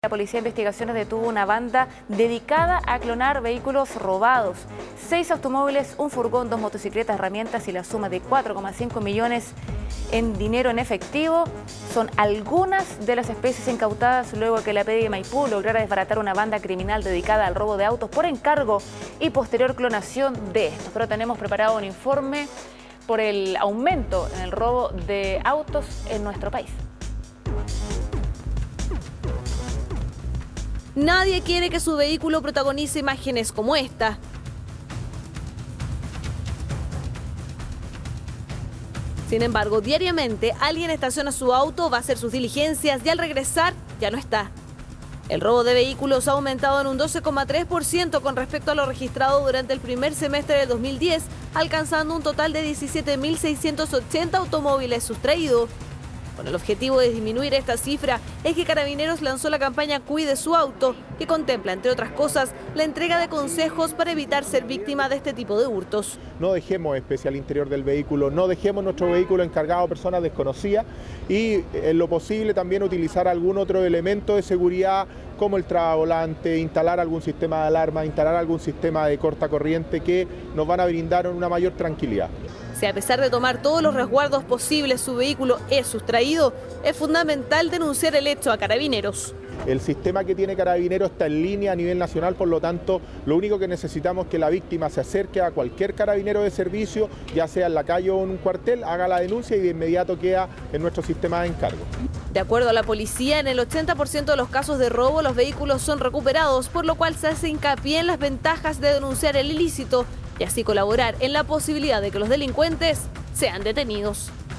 La Policía de Investigaciones detuvo una banda dedicada a clonar vehículos robados. 6 automóviles, un furgón, 2 motocicletas, herramientas y la suma de 4,5 millones en dinero en efectivo son algunas de las especies incautadas luego que la PDI de Maipú lograra desbaratar una banda criminal dedicada al robo de autos por encargo y posterior clonación de estos. Pero tenemos preparado un informe por el aumento en el robo de autos en nuestro país. Nadie quiere que su vehículo protagonice imágenes como esta. Sin embargo, diariamente alguien estaciona su auto, va a hacer sus diligencias y al regresar ya no está. El robo de vehículos ha aumentado en un 12,3% con respecto a lo registrado durante el primer semestre del 2010, alcanzando un total de 17.680 automóviles sustraídos. Con el objetivo de disminuir esta cifra, es que Carabineros lanzó la campaña Cuide su auto, que contempla, entre otras cosas, la entrega de consejos para evitar ser víctima de este tipo de hurtos. No dejemos especies al interior del vehículo, no dejemos nuestro vehículo encargado a personas desconocidas y en lo posible también utilizar algún otro elemento de seguridad como el tragavolante, instalar algún sistema de alarma, instalar algún sistema de corta corriente que nos van a brindar una mayor tranquilidad. Si a pesar de tomar todos los resguardos posibles su vehículo es sustraído, es fundamental denunciar el hecho a Carabineros. El sistema que tiene Carabineros está en línea a nivel nacional, por lo tanto, lo único que necesitamos es que la víctima se acerque a cualquier carabinero de servicio, ya sea en la calle o en un cuartel, haga la denuncia y de inmediato queda en nuestro sistema de encargo. De acuerdo a la policía, en el 80% de los casos de robo los vehículos son recuperados, por lo cual se hace hincapié en las ventajas de denunciar el ilícito y así colaborar en la posibilidad de que los delincuentes sean detenidos.